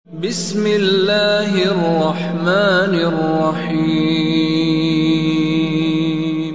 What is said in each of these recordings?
بسم اللہ الرحمن الرحیم۔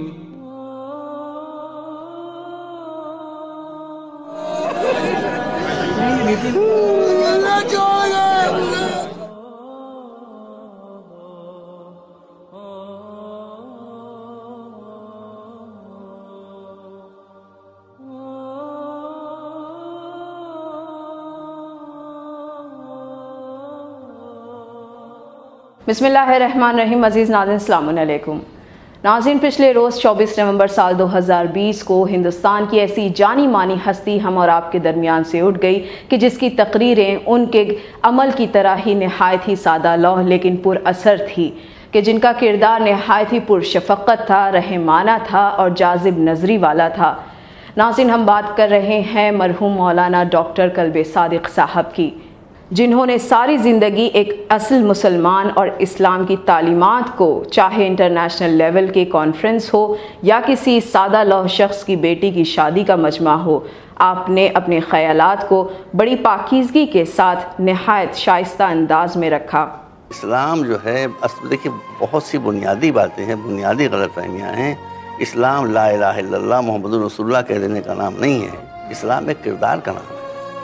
بسم اللہ الرحمن الرحیم۔ عزیز ناظرین السلام علیکم۔ ناظرین، پچھلے روز 24 نومبر سال 2020 کو ہندوستان کی ایسی جانی مانی ہستی ہم اور آپ کے درمیان سے اٹھ گئی کہ جس کی تقریریں ان کے عمل کی طرح ہی نہایت ہی سادہ لوح لیکن پر اثر تھی، کہ جن کا کردار نہایت ہی پرشفقت تھا، رحمانہ تھا اور جاذب نظری والا تھا۔ ناظرین، ہم بات کر رہے ہیں مرحوم مولانا ڈاکٹر کلب صادق صاحب کی، جنہوں نے ساری زندگی ایک اصل مسلمان اور اسلام کی تعلیمات کو، چاہے انٹرنیشنل لیول کے کانفرنس ہو یا کسی سادہ لوح شخص کی بیٹی کی شادی کا مجمع ہو، آپ نے اپنے خیالات کو بڑی پاکیزگی کے ساتھ نہایت شائستہ انداز میں رکھا۔ اسلام جو ہے، دیکھیے بہت سی بنیادی باتیں ہیں، بنیادی غلط فہمیاں ہیں۔ اسلام لا الہ الا اللہ محمد رسول اللہ کہہ دینے کا نام نہیں ہے، اسلام ایک کردار کا نام ہے۔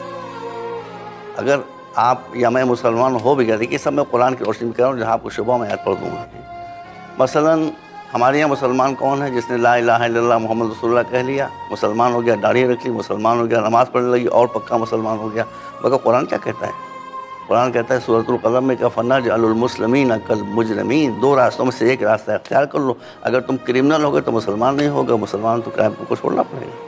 اگر آپ یا میں مسلمان ہو بھی گیا، دیکھیے سب میں قرآن کی روشنی میں کہہ رہا ہوں، جہاں آپ کو شبہ میں آیت پڑھ دوں گا۔ مثلا ہمارے یہاں مسلمان کون ہے جس نے لا الہ الا اللہ محمد رسول اللہ کہہ لیا، مسلمان ہو گیا، داڑھی رکھ لی، مسلمان ہو گیا، نماز پڑھنے لگی اور پکا مسلمان ہو گیا۔ مگر قرآن کیا کہتا ہے؟ قرآن کہتا ہے سورۃ القلم میں کہ فَنَجْعَلُ الْمُسْلِمِينَ كَالْمُجْرِمِينَ، دو راستوں میں سے ایک راستہ اختیار کر لو۔ اگر تم کرمنل ہوگے تو مسلمان نہیں ہوگا، مسلمان تو کرائم کو چھوڑنا پڑے گا۔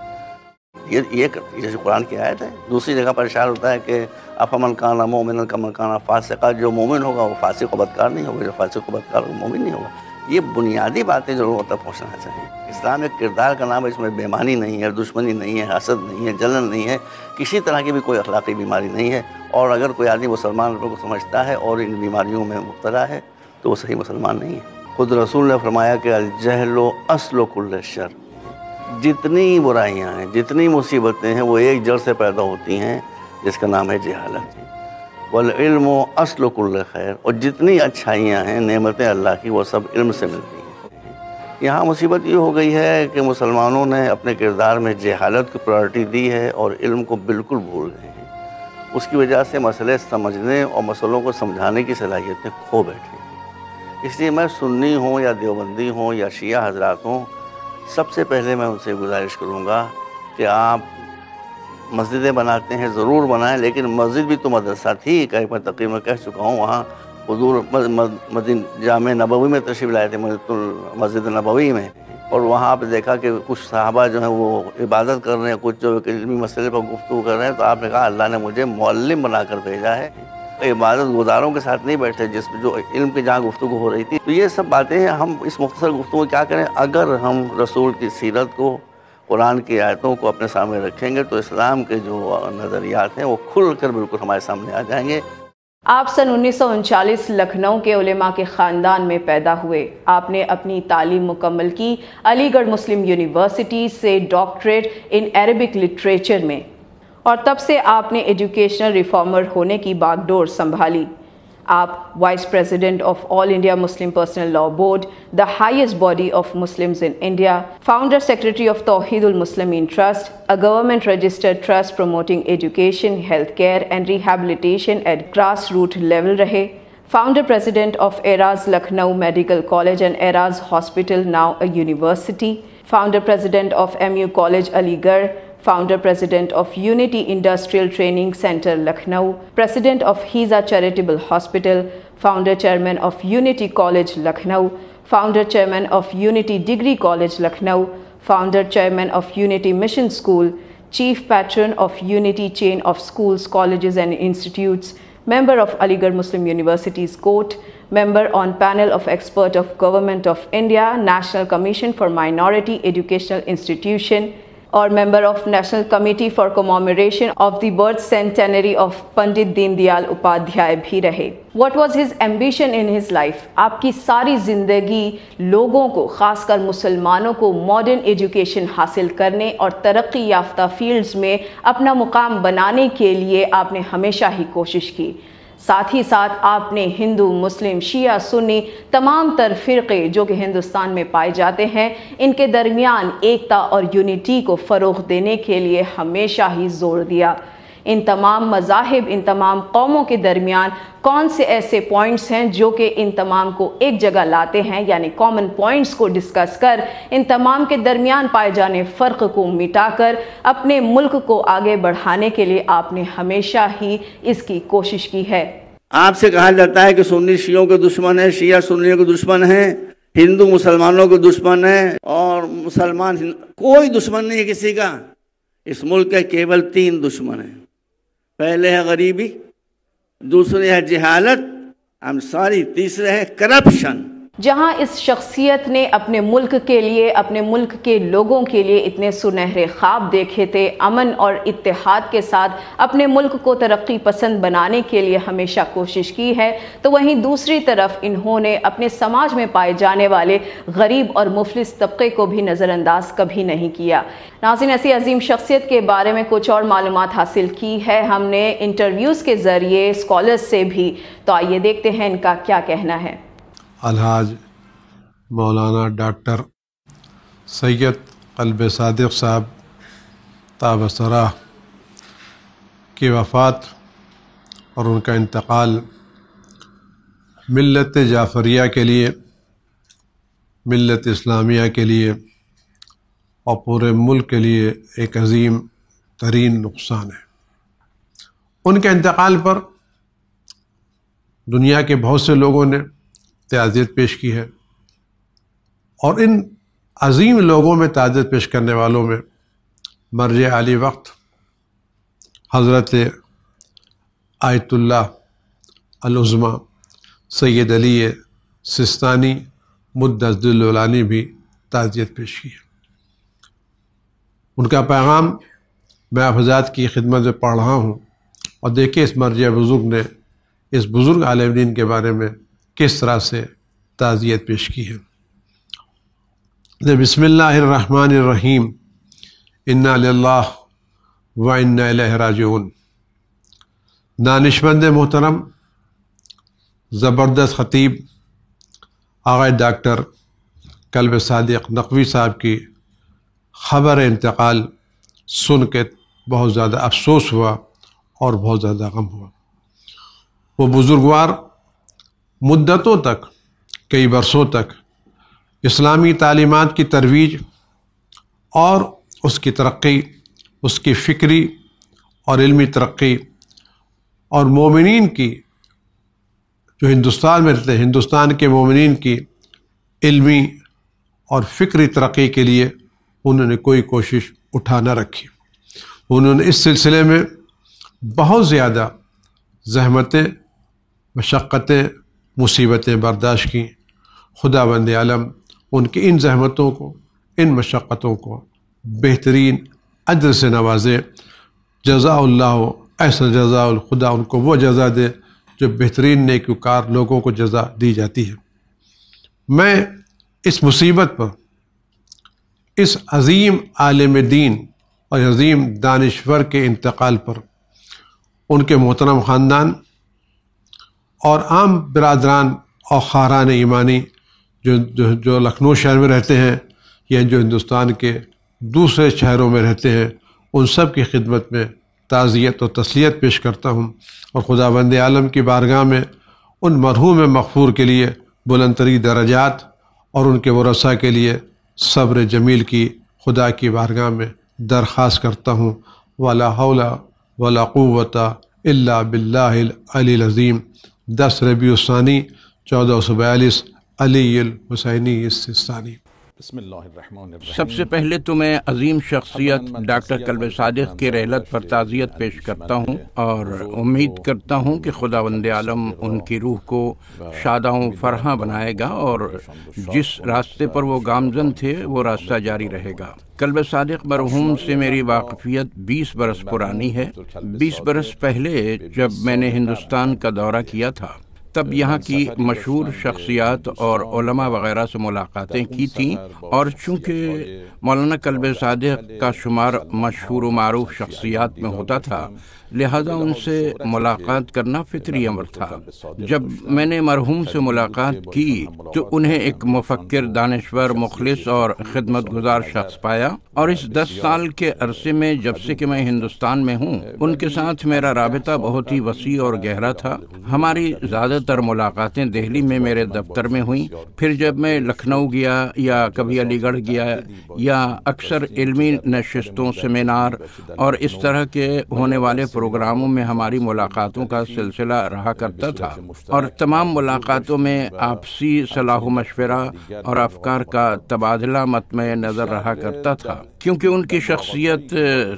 یہ جیسے قرآن کی آیت ہے۔ دوسری جگہ پر اشارہ ہوتا ہے کہ افمن کان مؤمنا کمن کان فاسقا، جو مومن ہوگا وہ فاسق و بدکار نہیں ہوگا، جو فاسق و بدکار وہ مومن نہیں ہوگا۔ یہ بنیادی باتیں جو لوگوں تک پہنچنا چاہیے۔ اسلام ایک کردار کا نام ہے، اس میں بے ایمانی نہیں ہے، دشمنی نہیں ہے، حسد نہیں ہے، جلن نہیں ہے، کسی طرح کی بھی کوئی اخلاقی بیماری نہیں ہے۔ اور اگر کوئی آدمی مسلمان کو سمجھتا ہے اور ان بیماریوں میں مبتلا ہے تو وہ صحیح مسلمان نہیں ہے۔ خود رسول نے فرمایا کہ الجہل اصل کل شر، جتنی برائیاں ہیں، جتنی مصیبتیں ہیں، وہ ایک جڑ سے پیدا ہوتی ہیں جس کا نام ہے جہالت۔ والعلم اصل کل خیر، اور جتنی اچھائیاں ہیں، نعمتیں اللہ کی، وہ سب علم سے ملتی ہیں۔ یہاں مصیبت یہ ہو گئی ہے کہ مسلمانوں نے اپنے کردار میں جہالت کو پرائرٹی دی ہے اور علم کو بالکل بھول گئے ہیں۔ اس کی وجہ سے مسئلے سمجھنے اور مسئلوں کو سمجھانے کی صلاحیتیں کھو بیٹھے ہیں۔ اس لیے میں سنی ہوں یا دیوبندی ہوں یا شیعہ حضرات ہوں، سب سے پہلے میں ان سے گزارش کروں گا کہ آپ مسجدیں بناتے ہیں ضرور بنائیں، لیکن مسجد بھی تو مدرسہ تھی۔ کہیں میں تقریر میں کہہ چکا ہوں، وہاں حضور جامع نبوی میں تشریف لائے تھے، مسجد نبوی میں، اور وہاں آپ دیکھا کہ کچھ صحابہ جو ہیں وہ عبادت کر رہے ہیں، کچھ جو علمی مسئلے پر گفتگو کر رہے ہیں، تو آپ نے کہا اللہ نے مجھے معلم بنا کر بھیجا ہے، عبادت گزاروں کے ساتھ نہیں بیٹھے جس میں جو علم کی جہاں گفتگو ہو رہی تھی۔ تو یہ سب باتیں ہیں۔ ہم اس مختصر گفتگو کیا کریں؟ اگر ہم رسول کی سیرت کو، قرآن کی آیتوں کو اپنے سامنے رکھیں گے تو اسلام کے جو نظریات ہیں وہ کھل کر بالکل ہمارے سامنے آ جائیں گے۔ آپ سن 1939 لکھنؤ کے علماء کے خاندان میں پیدا ہوئے۔ آپ نے اپنی تعلیم مکمل کی علی گڑھ مسلم یونیورسٹی سے ڈاکٹریٹ ان عربک لٹریچر میں، اور تب سے آپ نے ایجوکیشنل ریفارمر ہونے کی باغ ڈور سنبھالی۔ آپ vice president of all India Muslim personal law board, the highest body of Muslims in India, founder secretary of Tauheed ul Muslimeen trust, a government registered trust promoting education, healthcare and rehabilitation at grassroots level رہے، founder president of Eraz Lucknow Medical College and Eraz Hospital, now a university، founder president of MU College Aligarh، founder president of Unity Industrial Training Center Lucknow، president of Hiza Charitable Hospital، founder chairman of Unity College Lucknow، founder chairman of Unity Degree College Lucknow، founder chairman of Unity Mission School، chief patron of Unity Chain of Schools, Colleges and Institutes، member of Aligarh Muslim University's Court، member on panel of expert of Government of India, National Commission for Minority Educational Institution، اور member of National Committee for Commemoration of the Birth Centenary of Pandit Deen Dayal Upadhyay بھی رہے۔ What was his ambition in his life؟ آپ کی ساری زندگی لوگوں کو، خاص کر مسلمانوں کو، ماڈرن ایجوکیشن حاصل کرنے اور ترقی یافتہ فیلڈز میں اپنا مقام بنانے کے لیے آپ نے ہمیشہ ہی کوشش کی۔ ساتھ ہی ساتھ آپ نے ہندو، مسلم، شیعہ، سنی تمام تر فرقے جو کہ ہندوستان میں پائے جاتے ہیں ان کے درمیان ایکتا اور یونٹی کو فروغ دینے کے لیے ہمیشہ ہی زور دیا۔ ان تمام مذاہب، ان تمام قوموں کے درمیان کون سے ایسے پوائنٹس ہیں جو کہ ان تمام کو ایک جگہ لاتے ہیں، یعنی کامن پوائنٹس کو ڈسکس کر ان تمام کے درمیان پائے جانے فرق کو مٹا کر اپنے ملک کو آگے بڑھانے کے لیے آپ نے ہمیشہ ہی اس کی کوشش کی ہے۔ آپ سے کہا جاتا ہے کہ سنی شیعوں کے دشمن ہیں، شیعہ سنیوں کے دشمن ہیں، ہندو مسلمانوں کے دشمن ہیں، اور مسلمان کوئی دشمن نہیں ہے کسی کا۔ اس ملک کے کیول 3 دشمن ہیں۔ پہلے ہے غریبی، دوسرے ہے جہالت، تیسرے ہے کرپشن۔ جہاں اس شخصیت نے اپنے ملک کے لیے، اپنے ملک کے لوگوں کے لیے اتنے سنہرے خواب دیکھے تھے، امن اور اتحاد کے ساتھ اپنے ملک کو ترقی پسند بنانے کے لیے ہمیشہ کوشش کی ہے، تو وہیں دوسری طرف انہوں نے اپنے سماج میں پائے جانے والے غریب اور مفلس طبقے کو بھی نظر انداز کبھی نہیں کیا۔ ناظرین، ایسی عظیم شخصیت کے بارے میں کچھ اور معلومات حاصل کی ہے ہم نے انٹرویوز کے ذریعے اسکالرز سے بھی، تو آئیے دیکھتے ہیں ان کا کیا کہنا ہے۔ الحاج مولانا ڈاکٹر سید قلب صادق صاحب تابسرہ کی وفات اور ان کا انتقال ملت جعفریہ کے لیے، ملت اسلامیہ کے لیے اور پورے ملک کے لیے ایک عظیم ترین نقصان ہے۔ ان کے انتقال پر دنیا کے بہت سے لوگوں نے تعزیت پیش کی ہے، اور ان عظیم لوگوں میں تعزیت پیش کرنے والوں میں مرجع عالی وقت حضرت آیت اللہ العظمیٰ سید علی سستانی مدث العلانی بھی تعزیت پیش کی ہے۔ ان کا پیغام میں آپ حضرات کی خدمت میں پڑھ رہا ہوں، اور دیکھیں اس مرجع بزرگ نے اس بزرگ عالم دین کے بارے میں کس طرح سے تعزیت پیش کی ہے۔ بسم اللہ الرحمن الرحیم، انا للہ و انا الیہ راجعون۔ دانشمند محترم، زبردست خطیب آقا ڈاکٹر قلب صادق نقوی صاحب کی خبر انتقال سن کے بہت زیادہ افسوس ہوا اور بہت زیادہ غم ہوا۔ وہ بزرگوار مدتوں تک، کئی برسوں تک اسلامی تعلیمات کی ترویج اور اس کی ترقی، اس کی فکری اور علمی ترقی، اور مومنین کی جو ہندوستان میں رہتے ہیں، ہندوستان کے مومنین کی علمی اور فکری ترقی کے لیے انہوں نے کوئی کوشش اٹھا نہ رکھی۔ انہوں نے اس سلسلے میں بہت زیادہ زحمتیں، مشقتیں، مصیبتیں برداشت کیں۔ خدا بند عالم ان کی ان زحمتوں کو، ان مشقتوں کو بہترین اجر سے نوازے۔ جزا اللہ احسن جزا، خدا ان کو وہ جزا دے جو بہترین نیکوکار لوگوں کو جزا دی جاتی ہے۔ میں اس مصیبت پر، اس عظیم عالم دین اور عظیم دانشور کے انتقال پر ان کے محترم خاندان اور عام برادران اور خاران ایمانی جو لکھنؤ شہر میں رہتے ہیں یا جو ہندوستان کے دوسرے شہروں میں رہتے ہیں، ان سب کی خدمت میں تعزیت اور تسلیت پیش کرتا ہوں، اور خدا بند عالم کی بارگاہ میں ان مرحوم مغفور کے لیے بلند ترین درجات اور ان کے ورثاء کے لیے صبر جمیل کی خدا کی بارگاہ میں درخواست کرتا ہوں۔ ولا حول ولا قوت الا باللہ العلی العظیم۔ 10 ربیع الثانی 1442 علی الحسینی السستانی۔ بسم اللہ الرحمن الرحیم۔ سب سے پہلے تو میں عظیم شخصیت ڈاکٹر قلب صادق کی رحلت پر تعزیت پیش کرتا ہوں، اور امید کرتا ہوں کہ خداوند عالم ان کی روح کو شاداں و فرحاں بنائے گا، اور جس راستے پر وہ گامزن تھے وہ راستہ جاری رہے گا۔ قلب صادق مرحوم سے میری واقفیت 20 برس پرانی ہے۔ 20 برس پہلے جب میں نے ہندوستان کا دورہ کیا تھا تب یہاں کی مشہور شخصیات اور علماء وغیرہ سے ملاقاتیں کی تھیں، اور چونکہ مولانا کلب صادق کا شمار مشہور و معروف شخصیات میں ہوتا تھا، لہذا ان سے ملاقات کرنا فطری امر تھا۔ جب میں نے مرحوم سے ملاقات کی تو انہیں ایک مفکر، دانشور، مخلص اور خدمت گزار شخص پایا، اور اس 10 سال کے عرصے میں جب سے کہ میں ہندوستان میں ہوں، ان کے ساتھ میرا رابطہ بہت ہی وسیع اور گہرا تھا۔ ہماری زیادہ تر ملاقاتیں دہلی میں میرے دفتر میں ہوئیں، پھر جب میں لکھنؤ گیا یا کبھی علی گڑھ گیا، یا اکثر علمی نشستوں، سیمینار اور اس طرح کے ہونے والے پروگراموں میں ہماری ملاقاتوں کا سلسلہ رہا کرتا تھا، اور تمام ملاقاتوں میں آپسی صلاح و مشورہ اور افکار کا تبادلہ مطمع نظر رہا کرتا تھا، کیونکہ ان کی شخصیت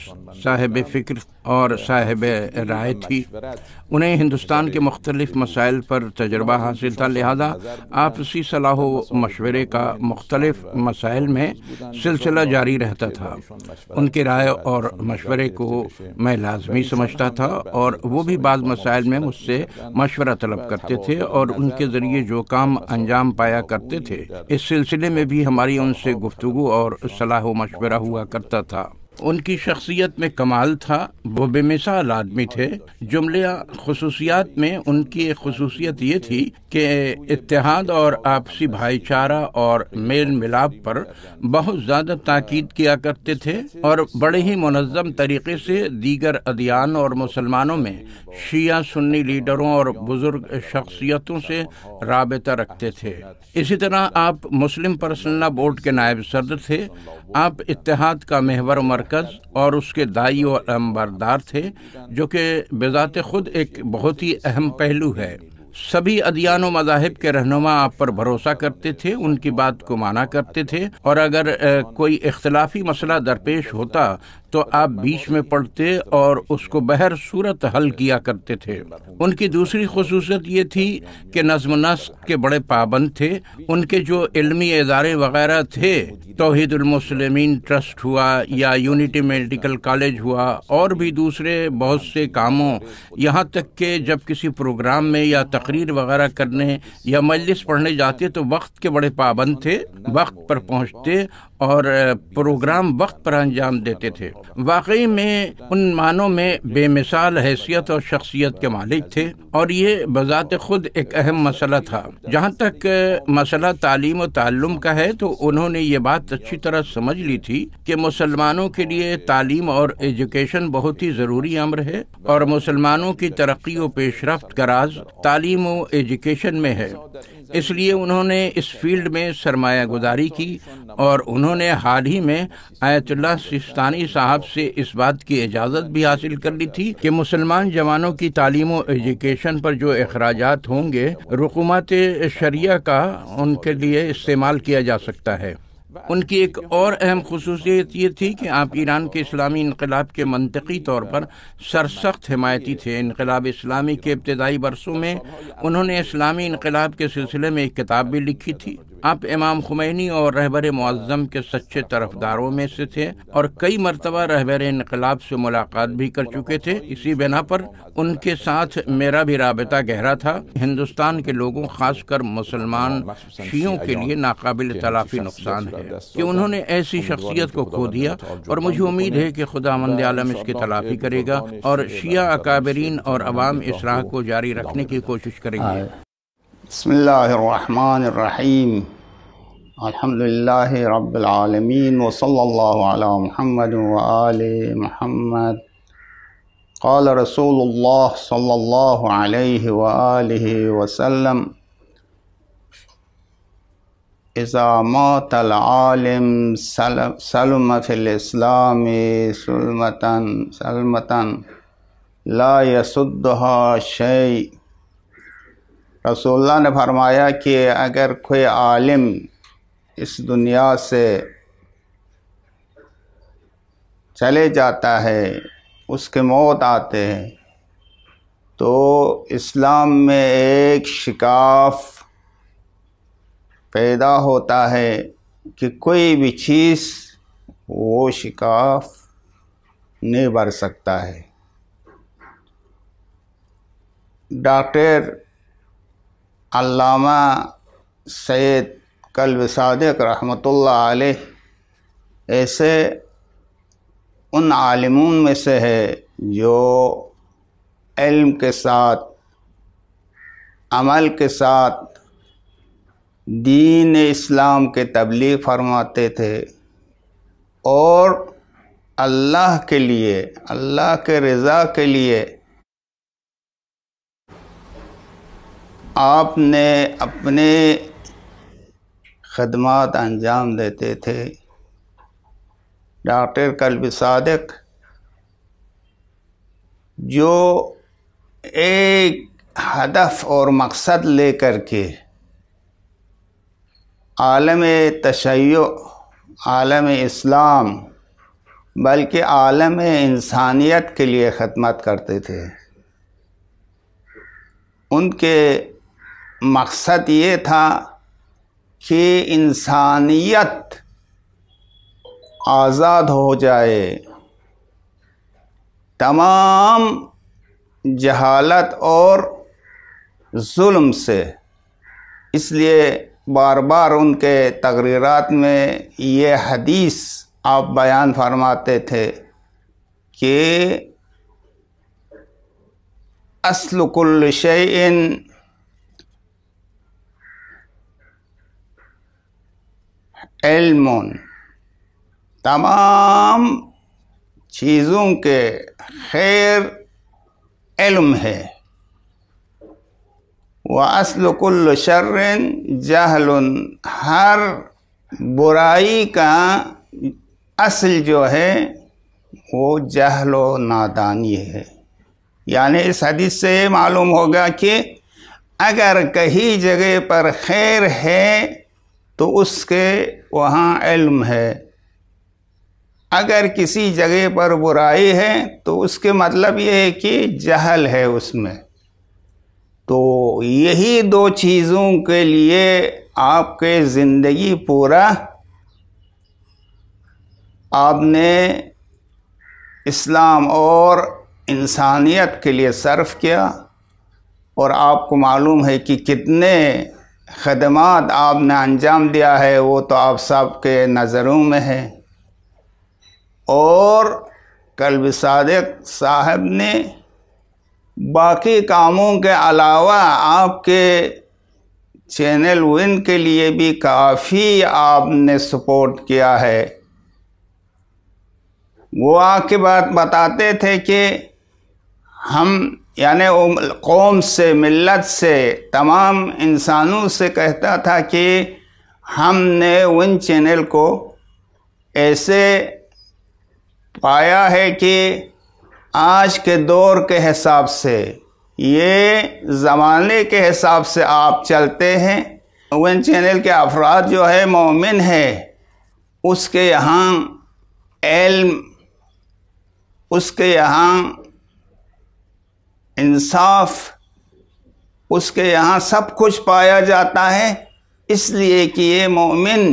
صاحب فکر اور صاحب رائے تھی۔ انہیں ہندوستان کے مختلف مسائل پر تجربہ حاصل تھا، لہذا آپسی صلاح و مشورے کا مختلف مسائل میں سلسلہ جاری رہتا تھا۔ ان کی رائے اور مشورے کو میں لازمی سمجھتا تھا، اور وہ بھی بعض مسائل میں مجھ سے مشورہ طلب کرتے تھے، اور ان کے ذریعے جو کام انجام پایا کرتے تھے، اس سلسلے میں بھی ہماری ان سے گفتگو اور صلاح و مشورہ ہوا کرتا تھا۔ ان کی شخصیت میں کمال تھا، وہ بے مثال آدمی تھے۔ جملہ خصوصیات میں ان کی ایک خصوصیت یہ تھی کہ اتحاد اور آپسی بھائی چارہ اور میل ملاپ پر بہت زیادہ تاکید کیا کرتے تھے، اور بڑے ہی منظم طریقے سے دیگر ادیان اور مسلمانوں میں شیعہ سنی لیڈروں اور بزرگ شخصیتوں سے رابطہ رکھتے تھے۔ اسی طرح آپ مسلم پرسنل لا بورڈ کے نائب صدر تھے۔ آپ اتحاد کا محور و مرکز اور اس کے داعی و علمبردار تھے، جو کہ بذات خود ایک بہت ہی اہم پہلو ہے۔ سبھی ادیان و مذاہب کے رہنما آپ پر بھروسہ کرتے تھے، ان کی بات کو مانا کرتے تھے، اور اگر کوئی اختلافی مسئلہ درپیش ہوتا تو آپ بیچ میں پڑتے اور اس کو بہر صورت حل کیا کرتے تھے۔ ان کی دوسری خصوصیت یہ تھی کہ نظم و نسق کے بڑے پابند تھے۔ ان کے جو علمی ادارے وغیرہ تھے، توحید المسلمین ٹرسٹ ہوا یا یونٹی میڈیکل کالج ہوا، اور بھی دوسرے بہت سے کاموں، یہاں تک کہ جب کسی پروگرام میں یا تقریر وغیرہ کرنے یا مجلس پڑھنے جاتے تو وقت کے بڑے پابند تھے، وقت پر پہنچتے اور پروگرام وقت پر انجام دیتے تھے۔ واقعی میں ان معنوں میں بے مثال حیثیت اور شخصیت کے مالک تھے، اور یہ بذات خود ایک اہم مسئلہ تھا۔ جہاں تک مسئلہ تعلیم و تعلم کا ہے تو انہوں نے یہ بات اچھی طرح سمجھ لی تھی کہ مسلمانوں کے لیے تعلیم اور ایجوکیشن بہت ہی ضروری امر ہے، اور مسلمانوں کی ترقی و پیش رفت کا راز تعلیم و ایجوکیشن میں ہے۔ اس لیے انہوں نے اس فیلڈ میں سرمایہ گزاری کی، اور انہوں نے حال ہی میں آیت اللہ سیستانی صاحب سے اس بات کی اجازت بھی حاصل کر لی تھی کہ مسلمان جوانوں کی تعلیم و ایجوکیشن پر جو اخراجات ہوں گے، رقومات شرعیہ کا ان کے لیے استعمال کیا جا سکتا ہے۔ ان کی ایک اور اہم خصوصیت یہ تھی کہ آپ ایران کے اسلامی انقلاب کے منطقی طور پر سرسخت حمایتی تھے۔ انقلاب اسلامی کے ابتدائی برسوں میں انہوں نے اسلامی انقلاب کے سلسلے میں ایک کتاب بھی لکھی تھی۔ آپ امام خمینی اور رہبر معظم کے سچے طرفداروں میں سے تھے، اور کئی مرتبہ رہبر انقلاب سے ملاقات بھی کر چکے تھے۔ اسی بنا پر ان کے ساتھ میرا بھی رابطہ گہرا تھا۔ ہندوستان کے لوگوں، خاص کر مسلمان شیعوں کے لیے ناقابل تلافی نقصان ہے کہ انہوں نے ایسی شخصیت کو کھو دیا، اور مجھے امید ہے کہ خداوند عالم اس کی تلافی کرے گا، اور شیعہ اکابرین اور عوام اس راہ کو جاری رکھنے کی کوشش کریں گے۔ بسم اللہ الرحمن الرحیم، الحمدللہ رب العالمین، وصلی اللہ علی محمد وآل محمد۔ قال رسول اللہ صلی اللہ علیہ وآلہ وسلم: اذا مات العالم سلم فی الاسلام سلمتاً لا یسدها شیء۔ رسول اللہ نے فرمایا کہ اگر کوئی عالم اس دنیا سے چلے جاتا ہے، اس کے موت آتے ہیں، تو اسلام میں ایک شکاف پیدا ہوتا ہے کہ کوئی بھی چیز وہ شکاف نہیں بھر سکتا ہے۔ ڈاکٹر علامہ سید کلب صادق رحمۃ اللہ علیہ ایسے ان عالمون میں سے ہے جو علم کے ساتھ عمل کے ساتھ دین اسلام کے تبلیغ فرماتے تھے اور اللہ کے لیے، اللہ کے رضا کے لیے آپ نے اپنے خدمات انجام دیتے تھے۔ ڈاکٹر کلب صادق جو ایک ہدف اور مقصد لے کر کے عالم تشیع، عالم اسلام، بلکہ عالم انسانیت کے لیے خدمت کرتے تھے، ان کے مقصد یہ تھا کہ انسانیت آزاد ہو جائے تمام جہالت اور ظلم سے۔ اس لیے بار بار ان کے تقریرات میں یہ حدیث آپ بیان فرماتے تھے کہ اصل کل شیء علم، تمام چیزوں کے خیر علم ہے، وَأَصْلُ كُلُّ شَرٍ جَهْلٌ، ہر برائی کا اصل جو ہے وہ جہل و نادانی ہے۔ یعنی اس حدیث سے یہ معلوم ہوگا کہ اگر کہیں جگہ پر خیر ہے تو اس کے وہاں علم ہے، اگر کسی جگہ پر برائی ہے تو اس کے مطلب یہ ہے کہ جہل ہے اس میں۔ تو یہی دو چیزوں کے لیے آپ کے زندگی پورا آپ نے اسلام اور انسانیت کے لیے صرف کیا، اور آپ کو معلوم ہے کہ کتنے خدمات آپ نے انجام دیا ہے، وہ تو آپ سب کے نظروں میں ہے۔ اور کلب صادق صاحب نے باقی کاموں کے علاوہ آپ کے چینل ون کے لیے بھی کافی آپ نے سپورٹ کیا ہے۔ وہ آ کے بات بتاتے تھے کہ ہم یعنی قوم سے، ملت سے، تمام انسانوں سے کہتا تھا کہ ہم نے ون چینل کو ایسے پایا ہے کہ آج کے دور کے حساب سے، یہ زمانے کے حساب سے آپ چلتے ہیں۔ ون چینل کے افراد جو ہے مومن ہے، اس کے یہاں علم، اس کے یہاں انصاف، اس کے یہاں سب کچھ پایا جاتا ہے، اس لیے کہ یہ مومن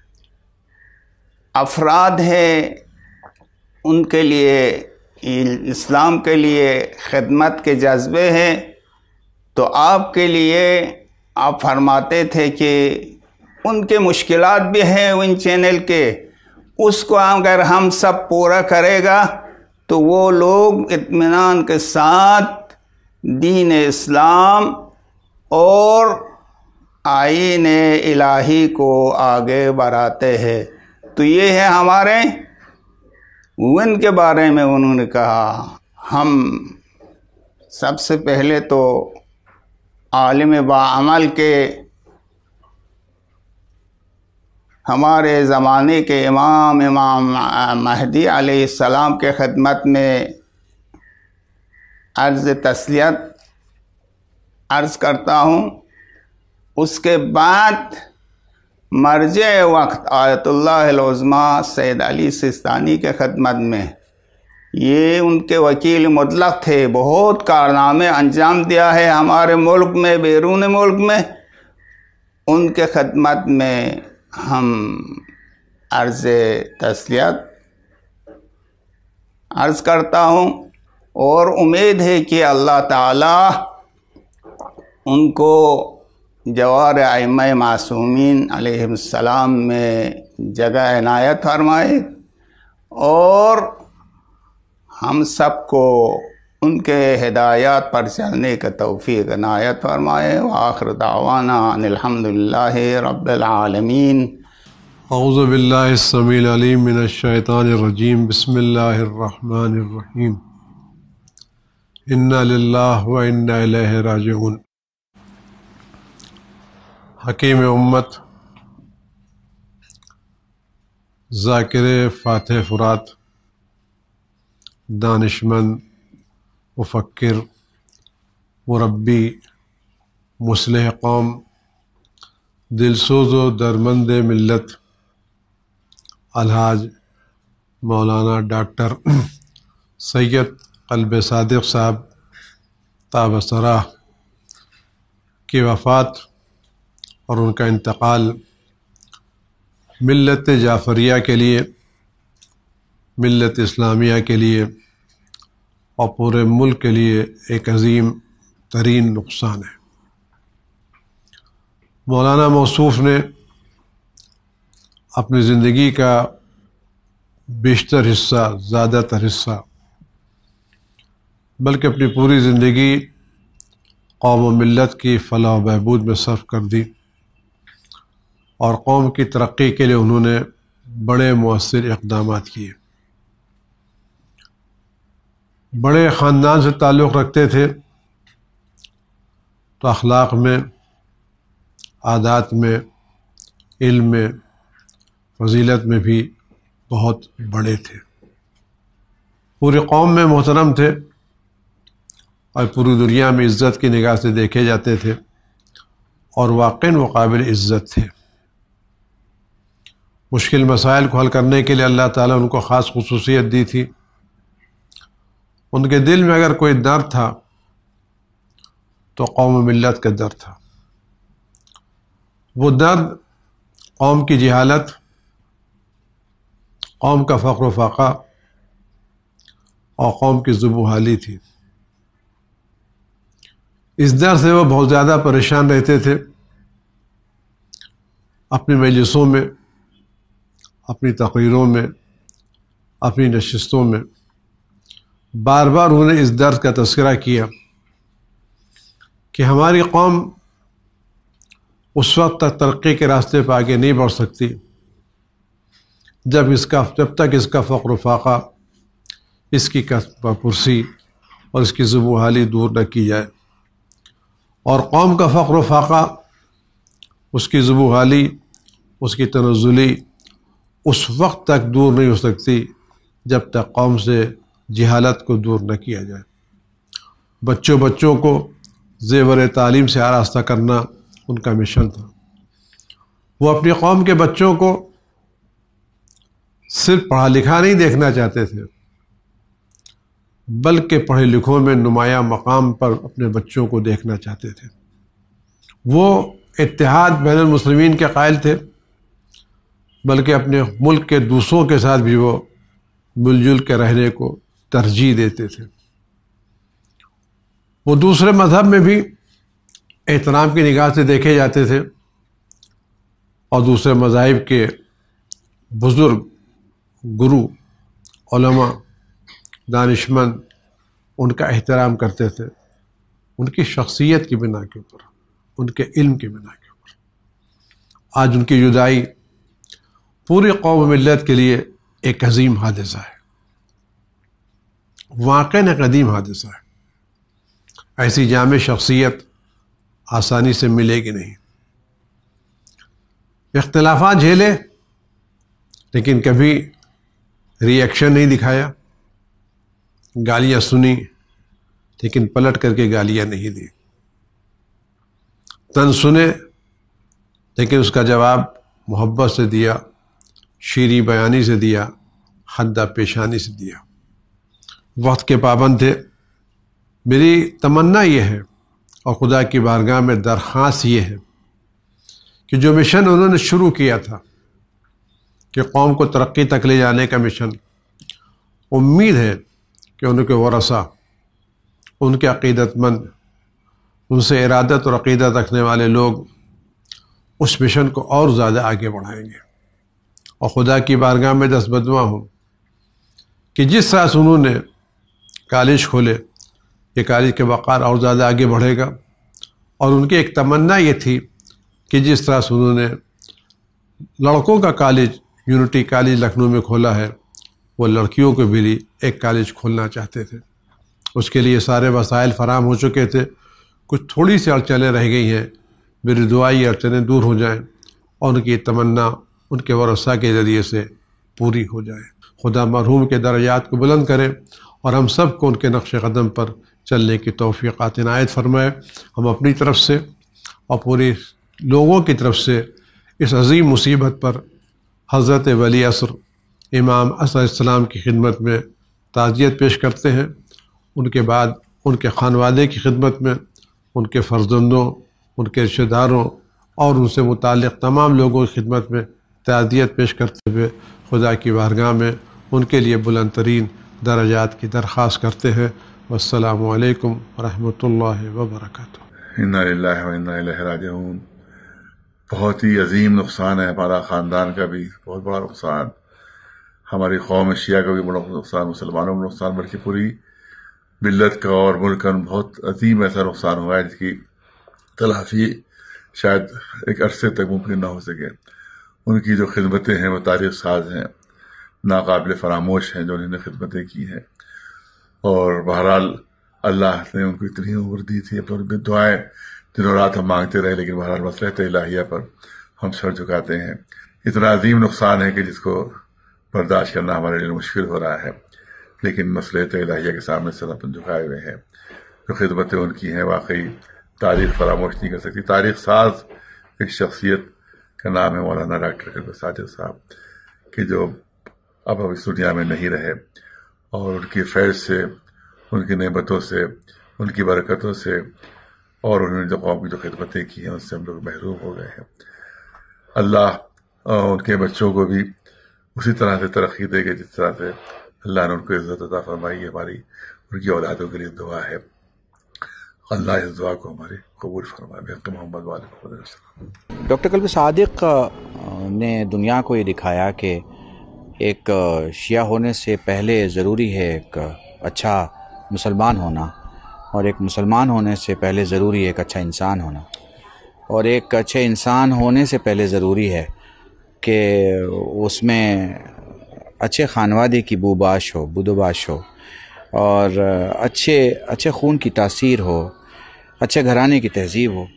افراد ہیں، ان کے لیے اسلام کے لیے خدمت کے جذبے ہیں۔ تو آپ کے لیے آپ فرماتے تھے کہ ان کے مشکلات بھی ہیں ان چینل کے، اس کو اگر ہم سب پورا کرے گا تو وہ لوگ اطمینان کے ساتھ دین اسلام اور آئین الہی کو آگے بڑھاتے ہیں۔ تو یہ ہے ہمارے ون کے بارے میں انہوں نے کہا۔ ہم سب سے پہلے تو عالم باعمل کے، ہمارے زمانے کے امام مہدی علیہ السلام کے خدمت میں عرض تسلیت عرض کرتا ہوں۔ اس کے بعد مرجع وقت آیت اللہ العظمیٰ سید علی سیستانی کے خدمت میں، یہ ان کے وکیل مطلق تھے، بہت کارنامے انجام دیا ہے ہمارے ملک میں، بیرون ملک میں۔ ان کے خدمت میں ہم عرض تسلیت عرض کرتا ہوں، اور امید ہے کہ اللہ تعالی ان کو جوار ائمہ معصومین علیہ السلام میں جگہ عنایت فرمائے اور ہم سب کو ان کے ہدایات پر چلنے کا توفیق عنایت فرمائے. وآخر دعوانا ان الحمدللہ رب العالمین. اعوذ باللہ السمیع العلیم من الشیطان الرجیم. بسم اللہ الرحمن الرحیم. انا للہ و انا الیہ راجعون. حکیم امت، ذاکر فاتح فرات، دانشمند، مفکر، مربی، مصلح قوم، دلسوز و درمند ملت، الحاج مولانا ڈاکٹر سید قلب صادق صاحب تابسرہ کی وفات اور ان کا انتقال ملت جعفریہ کے لیے، ملت اسلامیہ کے لیے اور پورے ملک کے لیے ایک عظیم ترین نقصان ہے. مولانا موصوف نے اپنی زندگی کا بیشتر حصہ، زیادہ تر حصہ، بلکہ اپنی پوری زندگی قوم و ملت کی فلاح و بہبود میں صرف کر دی اور قوم کی ترقی کے لیے انہوں نے بڑے مؤثر اقدامات کیے. بڑے خاندان سے تعلق رکھتے تھے تو اخلاق میں، عادات میں، علم میں، فضیلت میں بھی بہت بڑے تھے. پوری قوم میں محترم تھے اور پوری دنیا میں عزت کی نگاہ سے دیکھے جاتے تھے اور واقعاً وہ قابل عزت تھے. مشکل مسائل کو حل کرنے کے لیے اللہ تعالیٰ ان کو خاص خصوصیت دی تھی. ان کے دل میں اگر کوئی درد تھا تو قوم و ملت کا درد تھا. وہ درد قوم کی جہالت، قوم کا فقر و فاقہ اور قوم کی ذوب و حالی تھی. اس درد سے وہ بہت زیادہ پریشان رہتے تھے. اپنی مجلسوں میں، اپنی تقریروں میں، اپنی نشستوں میں بار بار انہوں نے اس درد کا تذکرہ کیا کہ ہماری قوم اس وقت تک ترقی کے راستے پہ آگے نہیں بڑھ سکتی جب تک اس کا فقر و فاقہ، اس کی پرسی اور اس کی ذوب و حالی دور نہ کی جائے. اور قوم کا فقر و فاقہ، اس کی ذوب و حالی، اس کی تنزلی اس وقت تک دور نہیں ہو سکتی جب تک قوم سے جہالت کو دور نہ کیا جائے. بچوں کو زیور تعلیم سے آراستہ کرنا ان کا مشن تھا. وہ اپنی قوم کے بچوں کو صرف پڑھا لکھا نہیں دیکھنا چاہتے تھے، بلکہ پڑھے لکھوں میں نمایاں مقام پر اپنے بچوں کو دیکھنا چاہتے تھے. وہ اتحاد بین المسلمین کے قائل تھے، بلکہ اپنے ملک کے دوسروں کے ساتھ بھی وہ مل جل کے رہنے کو ترجیح دیتے تھے. وہ دوسرے مذہب میں بھی احترام کی نگاہ سے دیکھے جاتے تھے اور دوسرے مذاہب کے بزرگ، گرو، علماء، دانشمند ان کا احترام کرتے تھے، ان کی شخصیت کی بنا کے اوپر، ان کے علم کی بنا کے اوپر. آج ان کی جدائی پوری قوم و ملت کے لیے ایک عظیم حادثہ ہے، واقعاً ایک عظیم حادثہ ہے. ایسی جامع شخصیت آسانی سے ملے گی نہیں. اختلافات جھیلے لیکن کبھی ری ایکشن نہیں دکھایا، گالیاں سنی لیکن پلٹ کر کے گالیاں نہیں دی، طنز سنے لیکن اس کا جواب محبت سے دیا، شیریں بیانی سے دیا، حدہ پیشانی سے دیا. وقت کے پابند تھے. میری تمنا یہ ہے اور خدا کی بارگاہ میں درخواست یہ ہے کہ جو مشن انہوں نے شروع کیا تھا کہ قوم کو ترقی تک لے جانے کا مشن، امید ہے کہ ان کے ورثہ، ان کے عقیدت مند، ان سے ارادت اور عقیدت رکھنے والے لوگ اس مشن کو اور زیادہ آگے بڑھائیں گے، اور خدا کی بارگاہ میں دست بدعا ہوں کہ جس طرح سے انہوں نے کالج کھولے، یہ کالج کے وقار اور زیادہ آگے بڑھے گا، اور ان کی ایک تمنا یہ تھی کہ جس طرح سے انہوں نے لڑکوں کا کالج یونٹی کالج لکھنؤ میں کھولا ہے، وہ لڑکیوں کے بھی ایک کالج کھولنا چاہتے تھے۔ اس کے لیے سارے وسائل فراہم ہو چکے تھے، کچھ تھوڑی سی اڑچنیں رہ گئی ہیں، میری دعا یہ اڑچنیں دور ہو جائیں اور ان کی تمنا ان کے ورثاء کے ذریعے سے پوری ہو جائے۔ خدا مرحوم کے درجات کو بلند کرے اور ہم سب کو ان کے نقش قدم پر چلنے کی توفیقات عنایت فرمائے۔ ہم اپنی طرف سے اور پوری لوگوں کی طرف سے اس عظیم مصیبت پر حضرت ولی عصر امام عصر السلام کی خدمت میں تعزیت پیش کرتے ہیں، ان کے بعد ان کے خانوادے کی خدمت میں، ان کے فرزندوں، ان کے رشتہ داروں اور ان سے متعلق تمام لوگوں کی خدمت میں تعزیت پیش کرتے ہوئے خدا کی بارگاہ میں ان کے لیے بلند ترین درجات کی درخواست کرتے ہیں۔ والسلام علیکم ورحمۃ اللہ وبرکاتہ۔ انا للہ و انا الیہ راجعون۔ بہت ہی عظیم نقصان ہے، ہمارا خاندان کا بھی بہت بڑا نقصان، ہماری قوم شیعہ کا بھی بڑا نقصان، مسلمانوں کا نقصان، بلکہ پوری ملت کا اور ملک کا بہت عظیم ایسا نقصان ہوا ہے جس کی تلافی شاید ایک عرصے تک ممکن نہ ہو سکے۔ ان کی جو خدمتیں ہیں وہ تاریخ ساز ہیں، ناقابل فراموش ہیں جو انہوں نے خدمتیں کی ہیں، اور بہرحال اللہ نے ان کو اتنی عمر دی تھی، اور بھی دعائیں دنوں رات ہم مانگتے رہے، لیکن بہرحال مصلحت الہیہ پر ہم سر جھکاتے ہیں۔ اتنا عظیم نقصان ہے کہ جس کو برداشت کرنا ہمارے لیے مشکل ہو رہا ہے، لیکن مصلحت الہیہ کے سامنے سر اپن جھکائے ہوئے ہیں۔ جو خدمتیں ان کی ہیں واقعی تاریخ فراموش نہیں کر سکتی۔ تاریخ ساز ایک شخصیت کا نام ہے مولانا ڈاکٹر کلب صادق صاحب، کہ جو اب اس دنیا میں نہیں رہے، اور ان کی فیض سے، ان کی نعمتوں سے، ان کی برکتوں سے، اور انہوں نے جو قوم کی جو خدمتیں کی ہیں اس سے ہم لوگ محروم ہو گئے ہیں۔ اللہ ان کے بچوں کو بھی اسی طرح سے ترقی دے گا جس طرح سے اللہ نے ان کو عزت عطا فرمائی۔ ہماری ان کی اولادوں کے لیے دعا ہے، اللہ اس دعا کو ہماری قبول فرمائے۔ بحق محمد وعلیہ السلام۔ ڈاکٹر کلب صادق نے دنیا کو یہ دکھایا کہ ایک شیعہ ہونے سے پہلے ضروری ہے ایک اچھا مسلمان ہونا، اور ایک مسلمان ہونے سے پہلے ضروری ہے ایک اچھا انسان ہونا، اور ایک اچھے انسان ہونے سے پہلے ضروری ہے کہ اس میں اچھے خانوادے کی بوباش ہو، بدوباش ہو، اور اچھے خون کی تاثیر ہو، اچھے گھرانے کی تہذیب ہو۔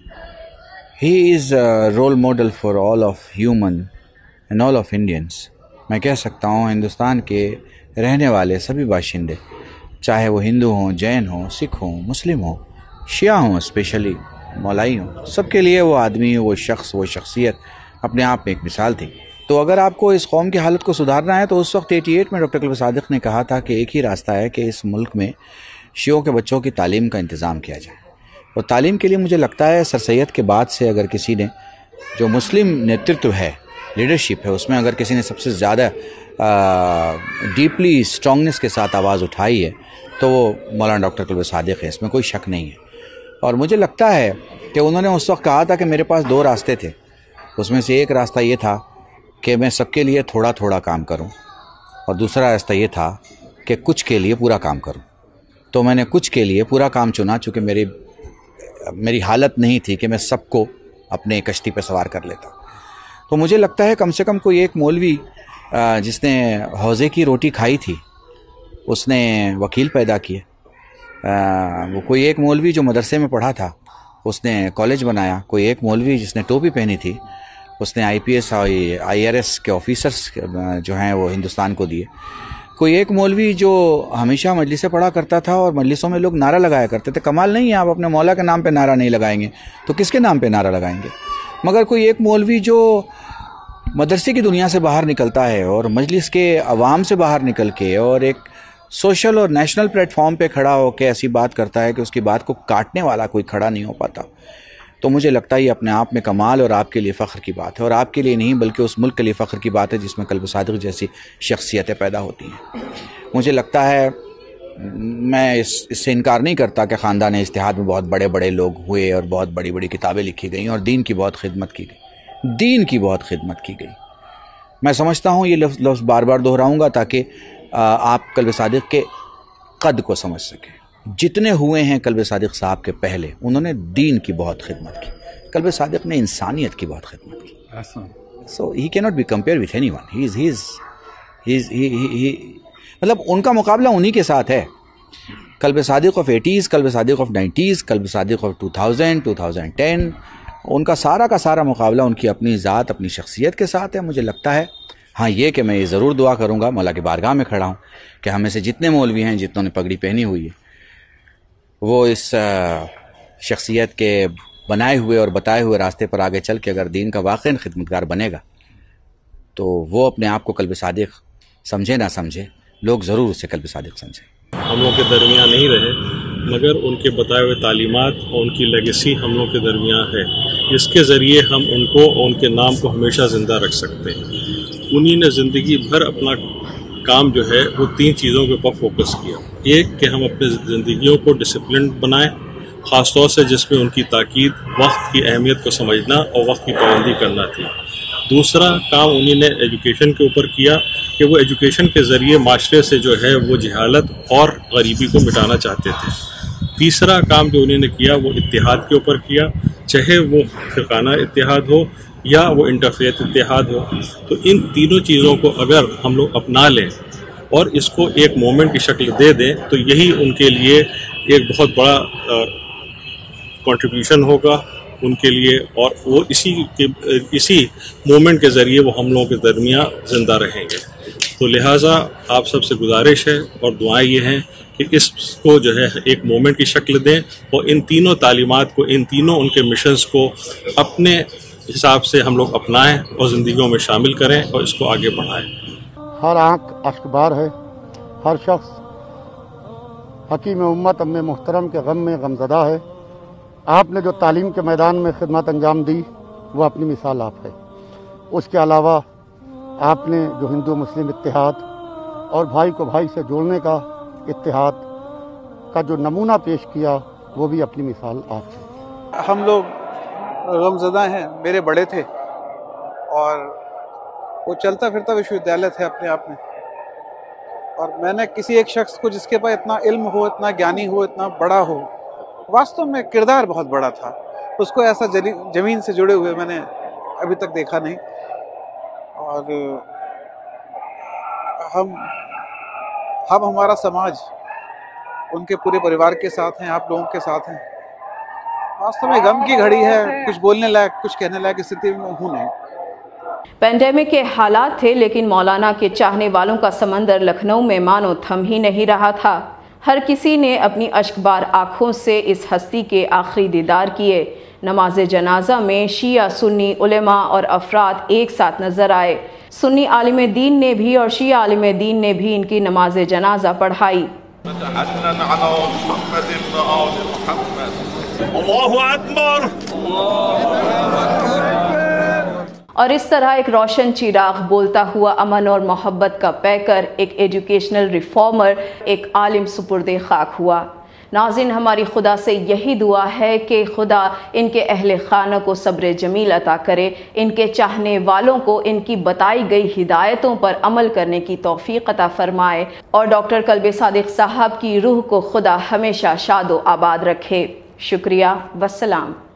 He is role model for all of human and all of Indians. میں کہہ سکتا ہوں ہندوستان کے رہنے والے سبھی باشندے، چاہے وہ ہندو ہوں، جین ہوں، سکھ ہوں، مسلم ہوں، شیعہ ہوں، اسپیشلی مولائی ہوں، سب کے لیے وہ آدمی، وہ شخص، وہ شخصیت اپنے آپ میں ایک مثال تھی۔ تو اگر آپ کو اس قوم کی حالت کو سدھارنا ہے تو اس وقت 88 میں ڈاکٹر کلب صادق نے کہا تھا کہ ایک ہی راستہ ہے کہ اس ملک میں شیعوں کے بچوں کی تعلیم کا انتظام کیا جائے، اور تعلیم کے لیے مجھے لگتا ہے سر سید کے بعد سے اگر کسی نے، جو مسلم نیترتو ہے، لیڈرشپ ہے، اس میں اگر کسی نے سب سے زیادہ ڈیپلی اسٹرانگنس کے ساتھ آواز اٹھائی ہے تو وہ مولانا ڈاکٹر کلب صادق ہے، اس میں کوئی شک نہیں ہے۔ اور مجھے لگتا ہے کہ انہوں نے اس وقت کہا تھا کہ میرے پاس 2 راستے تھے، اس میں سے ایک راستہ یہ تھا کہ میں سب کے لیے تھوڑا تھوڑا کام کروں، اور دوسرا راستہ یہ تھا کہ کچھ کے لیے پورا کام کروں۔ تو میں نے کچھ کے لیے پورا کام چنا، چونکہ میری حالت نہیں تھی کہ میں سب کو اپنے کشتی پہ سوار کر لیتا۔ تو مجھے لگتا ہے کم سے کم کوئی ایک مولوی جس نے حوضے کی روٹی کھائی تھی، اس نے وکیل پیدا کیے۔ وہ کوئی ایک مولوی جو مدرسے میں پڑھا تھا، اس نے کالج بنایا۔ کوئی ایک مولوی جس نے ٹوپی پہنی تھی، اس نے IPS اور IRS کے آفیسرز جو ہیں وہ ہندوستان کو دیے۔ کوئی ایک مولوی جو ہمیشہ مجلسیں پڑھا کرتا تھا اور مجلسوں میں لوگ نعرہ لگایا کرتے تھے۔ کمال نہیں ہے، آپ اپنے مولا کے نام پہ نعرہ نہیں لگائیں گے تو کس کے نام پہ نعرہ لگائیں گے؟ مگر کوئی ایک مولوی جو مدرسے کی دنیا سے باہر نکلتا ہے اور مجلس کے عوام سے باہر نکل کے اور ایک سوشل اور نیشنل پلیٹ فارم پہ کھڑا ہو کے ایسی بات کرتا ہے کہ اس کی بات کو کاٹنے والا کوئی کھڑا نہیں ہو پاتا، تو مجھے لگتا ہے یہ اپنے آپ میں کمال اور آپ کے لیے فخر کی بات ہے، اور آپ کے لیے نہیں بلکہ اس ملک کے لیے فخر کی بات ہے جس میں کلب صادق جیسی شخصیتیں پیدا ہوتی ہیں۔ مجھے لگتا ہے، میں اس سے انکار نہیں کرتا کہ خاندان اجتہاد میں بہت بڑے بڑے لوگ ہوئے اور بہت بڑی بڑی کتابیں لکھی گئیں اور دین کی بہت خدمت کی گئی، دین کی بہت خدمت کی گئی. میں سمجھتا ہوں یہ لفظ بار بار دہراؤں گا تاکہ آپ قلب صادق کے قد کو سمجھ سکیں. جتنے ہوئے ہیں قلب صادق صاحب کے پہلے، انہوں نے دین کی بہت خدمت کی. قلب صادق نے انسانیت کی بہت خدمت کی. So he can not be compare with anyone. مطلب ان کا مقابلہ انہی کے ساتھ ہے. قلب صادق آف 80s، قلب صادق آف 90s، قلب صادق آف 2000، 2010، ان کا سارا مقابلہ ان کی اپنی ذات، اپنی شخصیت کے ساتھ ہے. مجھے لگتا ہے ہاں یہ کہ میں یہ ضرور دعا کروں گا، مولا کی بارگاہ میں کھڑا ہوں، کہ ہمیں سے جتنے مولوی ہیں، جتنوں نے پگڑی پہنی ہوئی ہے، وہ اس شخصیت کے بنائے ہوئے اور بتائے ہوئے راستے پر آگے چل کے اگر دین کا واقعی خدمتگار بنے گا تو وہ اپنے آپ کو قلب صادق سمجھے نہ سمجھے، لوگ ضرور اسے قلب صادق سمجھیں. ہم لوگ کے درمیان نہیں رہے، مگر ان کے بتائے ہوئے تعلیمات اور ان کی لیگیسی ہم لوگ کے درمیان ہے، جس کے ذریعے ہم ان کو اور ان کے نام کو ہمیشہ زندہ رکھ سکتے ہیں. انہی نے زندگی بھر اپنا کام جو ہے وہ 3 چیزوں کے اوپر فوکس کیا. ایک کہ ہم اپنے زندگیوں کو ڈسپلن بنائیں، خاص طور سے جس میں ان کی تاکید وقت کی اہمیت کو سمجھنا اور وقت کی پابندی کرنا تھی. دوسرا کام انہی نے ایجوکیشن کے اوپر کیا کہ وہ ایجوکیشن کے ذریعے معاشرے سے جو ہے وہ جہالت اور غریبی کو مٹانا چاہتے تھے. تیسرا کام جو انہوں نے کیا وہ اتحاد کے اوپر کیا، چاہے وہ فرقانہ اتحاد ہو یا وہ انٹرفیت اتحاد ہو. تو ان تینوں چیزوں کو اگر ہم لوگ اپنا لیں اور اس کو ایک مومنٹ کی شکل دے دیں تو یہی ان کے لیے ایک بہت بڑا کنٹریبیوشن ہوگا ان کے لیے، اور وہ اسی مومنٹ کے ذریعے وہ ہم لوگوں کے درمیان زندہ رہیں گے. تو لہٰذا آپ سب سے گزارش ہے اور دعائیں یہ ہیں کہ اس کو جو ہے ایک مومنٹ کی شکل دیں اور ان تینوں تعلیمات کو، ان تینوں ان کے مشنز کو اپنے حساب سے ہم لوگ اپنائیں اور زندگیوں میں شامل کریں اور اس کو آگے بڑھائیں. ہر آنکھ اشکبار ہے، ہر شخص حکیم امت ام محترم کے غم میں غمزدہ ہے. آپ نے جو تعلیم کے میدان میں خدمت انجام دی وہ اپنی مثال آپ ہے. اس کے علاوہ آپ نے جو ہندو مسلم اتحاد اور بھائی کو بھائی سے جوڑنے کا اتحاد کا جو نمونہ پیش کیا وہ بھی اپنی مثال آپ ہے. ہم لوگ غمزدہ ہیں. میرے بڑے تھے اور وہ چلتا پھرتا وشو ودیالیہ تھے اپنے آپ میں، اور میں نے کسی ایک شخص کو جس کے پاس اتنا علم ہو، اتنا گیانی ہو، اتنا بڑا ہو، واستو میں کردار بہت بڑا تھا، اس کو ایسا زمین سے جڑے ہوئے میں نے ابھی تک دیکھا نہیں. اور ہم ہمارا سماج ان کے پورے پریوار کے ساتھ ہیں، آپ لوگوں کے ساتھ ہیں. واستو میں غم کی گھڑی ہے، کچھ بولنے لائق، کچھ کہنے لائق استھتی میں ہوں نہیں. پینڈیمک کے حالات تھے لیکن مولانا کے چاہنے والوں کا سمندر لکھنؤ میں مانو تھم ہی نہیں رہا تھا. ہر کسی نے اپنی اشکبار آنکھوں سے اس ہستی کے آخری دیدار کیے. نماز جنازہ میں شیعہ سنی علماء اور افراد ایک ساتھ نظر آئے. سنی عالم دین نے بھی اور شیعہ عالم دین نے بھی ان کی نماز جنازہ پڑھائی. اور اس طرح ایک روشن چراغ بولتا ہوا امن اور محبت کا پیکر، ایک ایجوکیشنل ریفارمر، ایک عالم سپرد خاک ہوا. ناظرین، ہماری خدا سے یہی دعا ہے کہ خدا ان کے اہل خانہ کو صبر جمیل عطا کرے، ان کے چاہنے والوں کو ان کی بتائی گئی ہدایتوں پر عمل کرنے کی توفیق عطا فرمائے، اور ڈاکٹر قلب صادق صاحب کی روح کو خدا ہمیشہ شاد و آباد رکھے. شکریہ، والسلام.